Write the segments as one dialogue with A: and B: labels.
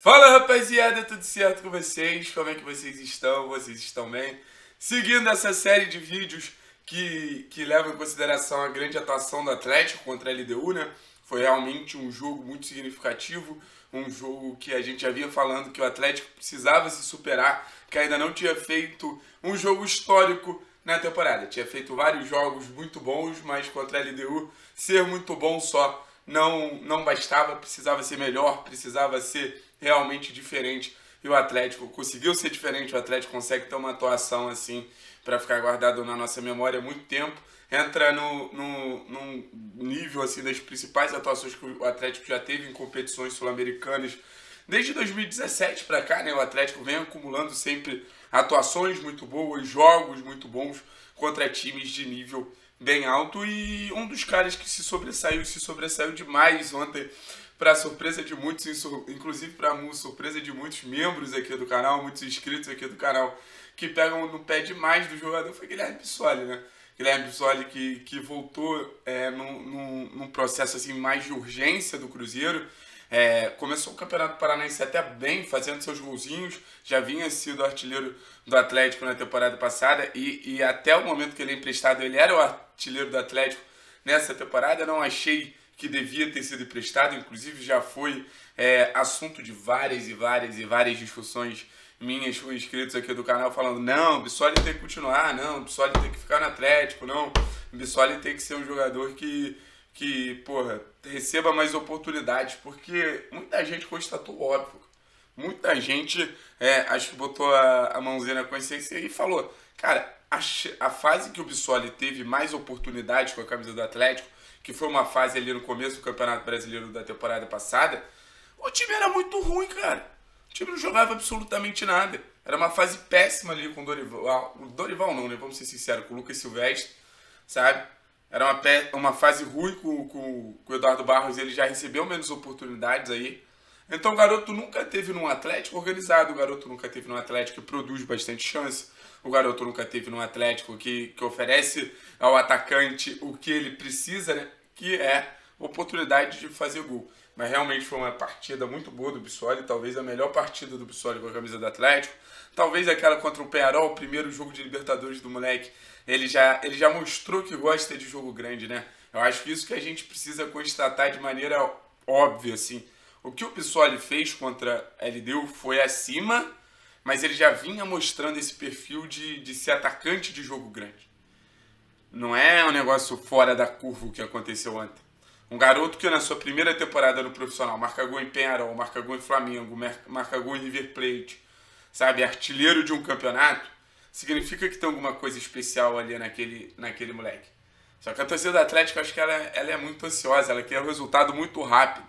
A: Fala rapaziada, tudo certo com vocês? Como é que vocês estão? Vocês estão bem? Seguindo essa série de vídeos que levam em consideração a grande atuação do Atlético contra a LDU, né? Foi realmente um jogo muito significativo, um jogo que a gente já vinha falando que o Atlético precisava se superar, que ainda não tinha feito um jogo histórico na temporada. Tinha feito vários jogos muito bons, mas contra a LDU ser muito bom só não bastava, precisava ser melhor, precisava ser realmente diferente. E o Atlético conseguiu ser diferente, o Atlético consegue ter uma atuação assim para ficar guardado na nossa memória há muito tempo. Entra num nível assim das principais atuações que o Atlético já teve em competições sul-americanas desde 2017 para cá, né? O Atlético vem acumulando sempre atuações muito boas, jogos muito bons contra times de nível bem alto, e um dos caras que se sobressaiu demais ontem, para surpresa de muitos, inclusive para surpresa de muitos membros aqui do canal, muitos inscritos aqui do canal, que pegam no pé demais do jogador, foi Guilherme Bissoli, né? Guilherme Bissoli que voltou num processo assim, mais de urgência do Cruzeiro. Começou o Campeonato Paranaense até bem, fazendo seus golzinhos, já vinha sido artilheiro do Atlético na temporada passada e até o momento que ele é emprestado, ele era o artilheiro do Atlético nessa temporada. Não achei que devia ter sido emprestado, inclusive já foi assunto de várias discussões minhas com inscritos aqui do canal falando: não, o Bissoli tem que continuar, não, o Bissoli tem que ficar no Atlético, não, o Bissoli tem que ser um jogador que receba mais oportunidades, porque muita gente constatou óbvio. Muita gente, acho que botou a mãozinha na consciência e falou: cara, a fase que o Bissoli teve mais oportunidades com a camisa do Atlético, que foi uma fase ali no começo do Campeonato Brasileiro da temporada passada, o time era muito ruim, cara. O time não jogava absolutamente nada. Era uma fase péssima ali com o Dorival. O Dorival não, né? Vamos ser sinceros, com o Lucas Silvestre, sabe? Era uma fase ruim com o Eduardo Barros, ele já recebeu menos oportunidades aí. Então o garoto nunca teve num Atlético organizado, o garoto nunca teve num Atlético que produz bastante chance, o garoto nunca teve num Atlético que oferece ao atacante o que ele precisa, né? Que é oportunidade de fazer gol. Mas realmente foi uma partida muito boa do Bissoli, talvez a melhor partida do Bissoli com a camisa do Atlético. Talvez aquela contra o Peñarol, o primeiro jogo de Libertadores do moleque, ele já mostrou que gosta de jogo grande, né? Eu acho que isso que a gente precisa constatar de maneira óbvia, assim. O que o Bissoli fez contra a LDU foi acima, mas ele já vinha mostrando esse perfil de ser atacante de jogo grande. Não é um negócio fora da curva o que aconteceu ontem. Um garoto que na sua primeira temporada no profissional marca gol em Peñarol, marca gol em Flamengo, marca gol em River Plate, sabe, artilheiro de um campeonato, significa que tem alguma coisa especial ali naquele moleque. Só que a torcida do Atlético, acho que ela é muito ansiosa, ela quer um resultado muito rápido.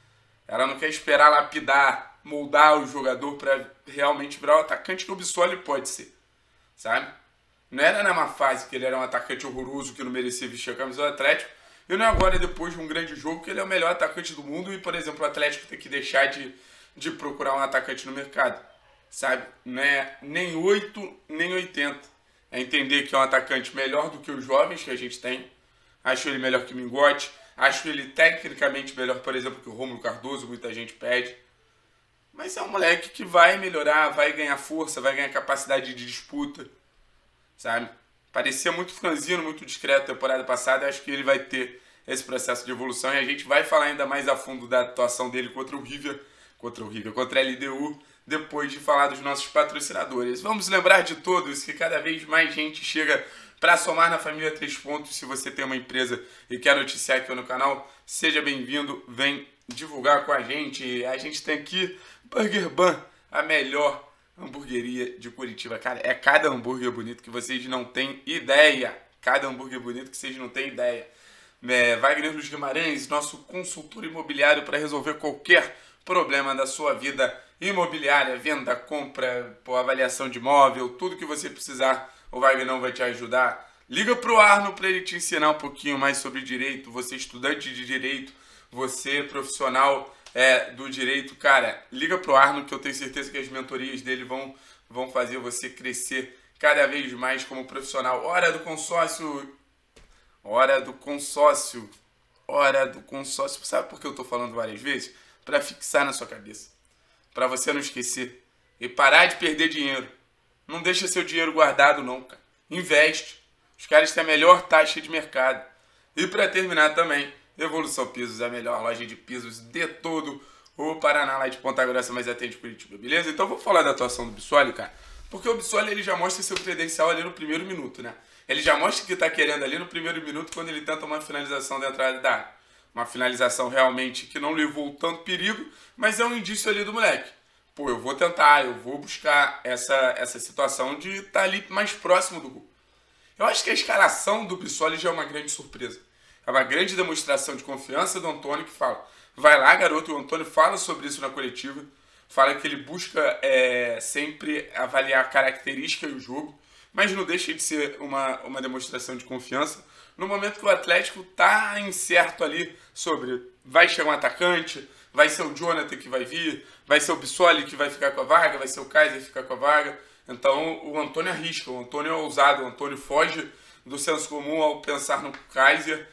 A: Ela não quer esperar lapidar, moldar o jogador para realmente virar o atacante que o Bissoli pode ser, sabe? Não era na má fase que ele era um atacante horroroso que não merecia vestir a camisa do Atlético, e não é agora, depois de um grande jogo, que ele é o melhor atacante do mundo e, por exemplo, o Atlético tem que deixar de procurar um atacante no mercado, sabe? Não é nem 8, nem 80. É entender que é um atacante melhor do que os jovens que a gente tem. Acho ele melhor que o Mingote. Acho ele tecnicamente melhor, por exemplo, que o Rômulo Cardoso, muita gente pede. Mas é um moleque que vai melhorar, vai ganhar força, vai ganhar capacidade de disputa, sabe? Parecia muito franzino, muito discreto na temporada passada. Acho que ele vai ter esse processo de evolução e a gente vai falar ainda mais a fundo da atuação dele contra a LDU, depois de falar dos nossos patrocinadores. Vamos lembrar de todos que cada vez mais gente chega para somar na família 3 pontos. Se você tem uma empresa e quer noticiar aqui no canal, seja bem-vindo, vem divulgar com a gente. A gente tem aqui Burger Ban, a melhor hamburgueria de Curitiba. Cara, é cada hambúrguer bonito que vocês não têm ideia. Cada hambúrguer bonito que vocês não têm ideia. Wagner Luiz Guimarães, nosso consultor imobiliário para resolver qualquer problema da sua vida imobiliária, venda, compra, avaliação de imóvel, tudo que você precisar, o Wagner vai te ajudar. Liga pro Arno para ele te ensinar um pouquinho mais sobre direito. Você estudante de direito, você profissional do direito, cara, liga pro Arno que eu tenho certeza que as mentorias dele vão fazer você crescer cada vez mais como profissional. Hora do consórcio. Sabe por que eu tô falando várias vezes? Para fixar na sua cabeça. para você não esquecer. E parar de perder dinheiro. Não deixa seu dinheiro guardado não, cara. Investe. Os caras têm a melhor taxa de mercado. E para terminar também, Evolução Pisos é a melhor loja de pisos de todo o Paraná, lá de Ponta Grossa, mas atende Curitiba, beleza? Então vou falar da atuação do Bissoli, cara. Porque o Bissoli, ele já mostra seu credencial ali no primeiro minuto, né? Ele já mostra que tá querendo ali no primeiro minuto quando ele tenta uma finalização da entrada da área. Uma finalização realmente que não levou tanto perigo, mas é um indício ali do moleque. Pô, eu vou tentar, eu vou buscar essa situação de estar ali mais próximo do gol. Eu acho que a escalação do Bissoli já é uma grande surpresa. É uma grande demonstração de confiança do Antônio que fala, vai lá, garoto. O Antônio fala sobre isso na coletiva. Fala que ele busca sempre avaliar a característica e o jogo, mas não deixa de ser uma demonstração de confiança no momento que o Atlético está incerto ali sobre vai chegar um atacante, vai ser o Jonathan que vai vir, vai ser o Bissoli que vai ficar com a vaga, vai ser o Kaiser que ficar com a vaga. Então o Antônio arrisca, o Antônio é ousado, o Antônio foge do senso comum ao pensar no Kaiser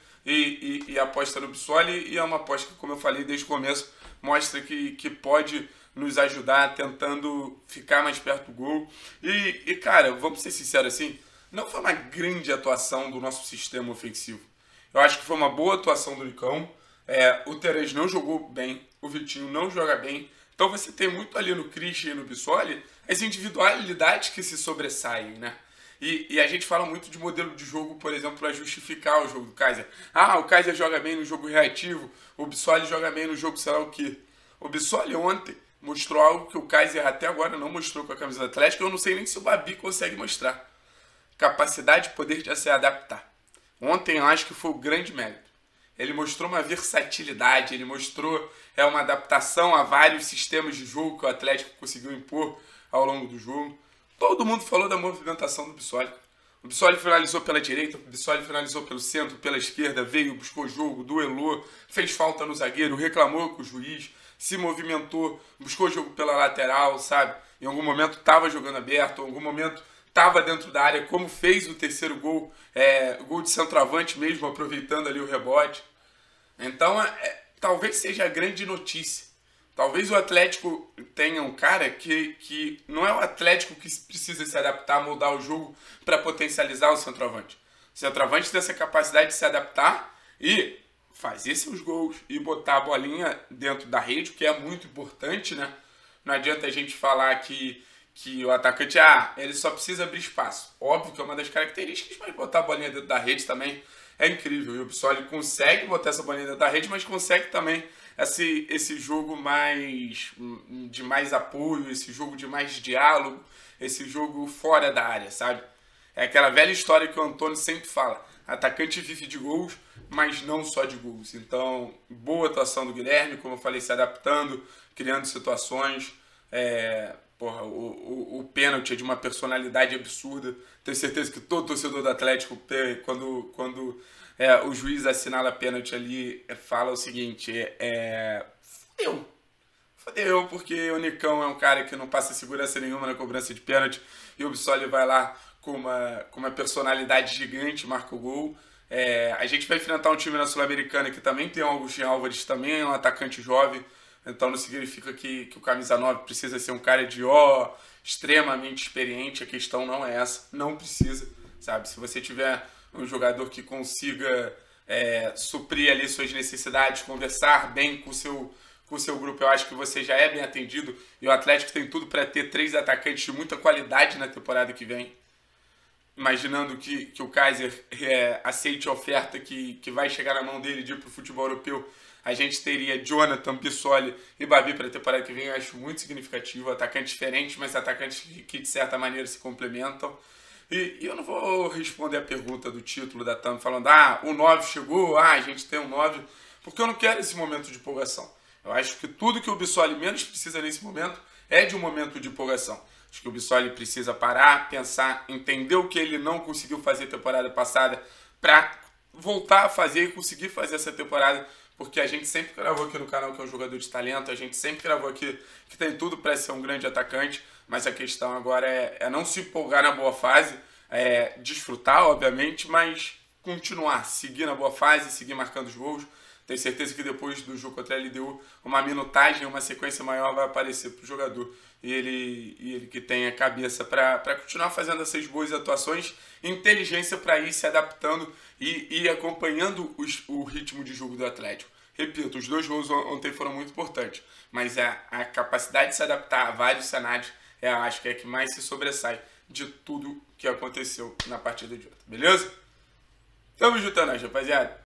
A: e aposta no Bissoli, e é uma aposta que, como eu falei desde o começo, mostra que pode nos ajudar tentando ficar mais perto do gol. E cara, vamos ser sinceros assim, não foi uma grande atuação do nosso sistema ofensivo. Eu acho que foi uma boa atuação do Nicão. O Terez não jogou bem, o Vitinho não joga bem. Então você tem muito ali no Christian e no Bissoli as individualidades que se sobressaem, né? E a gente fala muito de modelo de jogo, por exemplo, para justificar o jogo do Kaiser. O Kaiser joga bem no jogo reativo, o Bissoli joga bem no jogo sei lá o quê. O Bissoli ontem mostrou algo que o Kaiser até agora não mostrou com a camisa do Atlético. Eu não sei nem se o Babi consegue mostrar. Capacidade e poder de se adaptar. Ontem eu acho que foi o grande mérito. Ele mostrou uma versatilidade, ele mostrou uma adaptação a vários sistemas de jogo que o Atlético conseguiu impor ao longo do jogo. Todo mundo falou da movimentação do Bissoli. O Bissoli finalizou pela direita, o Bissoli finalizou pelo centro, pela esquerda, veio, buscou jogo, duelou, fez falta no zagueiro, reclamou com o juiz, se movimentou, buscou jogo pela lateral, sabe? Em algum momento estava jogando aberto, em algum momento estava dentro da área, como fez o terceiro gol, gol de centroavante mesmo, aproveitando ali o rebote. Então, talvez seja a grande notícia. Talvez o Atlético tenha um cara que não é o Atlético que precisa se adaptar, mudar o jogo para potencializar o centroavante. O centroavante tem essa capacidade de se adaptar e fazer seus gols e botar a bolinha dentro da rede, que é muito importante, né? Não adianta a gente falar que o atacante, ele só precisa abrir espaço. Óbvio que é uma das características, mas botar a bolinha dentro da rede também é incrível. E o Bissoli consegue botar essa bolinha dentro da rede, mas consegue também esse jogo de mais apoio, esse jogo de mais diálogo, esse jogo fora da área, sabe? É aquela velha história que o Antônio sempre fala. Atacante vive de gols, mas não só de gols. Então, boa atuação do Guilherme, como eu falei, se adaptando, criando situações. O pênalti é de uma personalidade absurda. Tenho certeza que todo torcedor do Atlético, quando o juiz assinala pênalti ali, fala o seguinte, fodeu, porque o Nicão é um cara que não passa segurança nenhuma na cobrança de pênalti, e o Bissoli vai lá com uma personalidade gigante, marca o gol. A gente vai enfrentar um time na Sul-Americana que também tem o Augustinho Álvares, também é um atacante jovem. Então não significa que o camisa 9 precisa ser um cara extremamente experiente. A questão não é essa, não precisa, sabe? Se você tiver um jogador que consiga suprir ali suas necessidades, conversar bem com o seu grupo, eu acho que você já é bem atendido. E o Atlético tem tudo para ter 3 atacantes de muita qualidade na temporada que vem. Imaginando que o Kaiser aceite a oferta que vai chegar na mão dele de ir para o futebol europeu, a gente teria Jonathan, Bissoli e Babi para a temporada que vem. Eu acho muito significativo. Atacantes diferentes, mas atacantes que de certa maneira se complementam. E eu não vou responder a pergunta do título da TAM falando o 9 chegou, a gente tem um 9, porque eu não quero esse momento de empolgação. Eu acho que tudo que o Bissoli menos precisa nesse momento é de um momento de empolgação. Acho que o Bissoli precisa parar, pensar, entender o que ele não conseguiu fazer temporada passada para voltar a fazer e conseguir fazer essa temporada, porque a gente sempre gravou aqui no canal que é um jogador de talento, a gente sempre gravou aqui que tem tudo para ser um grande atacante, mas a questão agora é não se empolgar na boa fase, desfrutar, obviamente, mas continuar, seguir na boa fase, seguir marcando os gols, Tenho certeza que depois do jogo contra a LDU, uma minutagem, uma sequência maior vai aparecer para o jogador. E ele que tem a cabeça para continuar fazendo essas boas atuações, inteligência para ir se adaptando e acompanhando o ritmo de jogo do Atlético. Repito, os 2 gols ontem foram muito importantes, mas a capacidade de se adaptar a vários cenários, acho que é a que mais se sobressai de tudo que aconteceu na partida de ontem, beleza? Tamo juntando, rapaziada.